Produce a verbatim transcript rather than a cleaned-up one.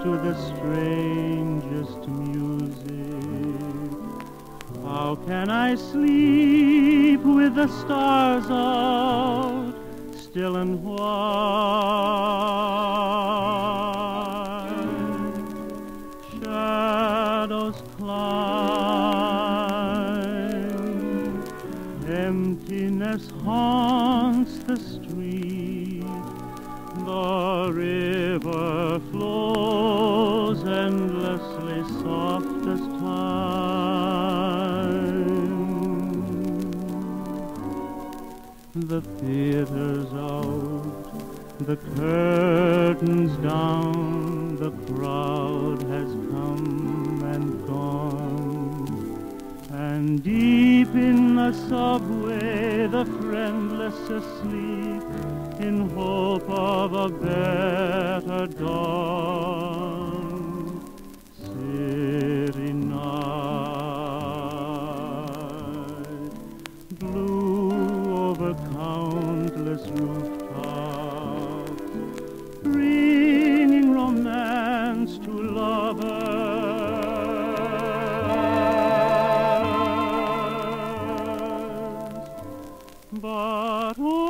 to the strangest music. How can I sleep with the stars out, still and white? Shadows climb, emptiness haunts the street. The river flows endlessly soft as time. The theater's out, the curtain's down, the crowd has come and gone. And deep in the subway the friendless asleep, in hope of a better dawn. City night, blue over countless rooftops, bringing romance to lovers. But oh,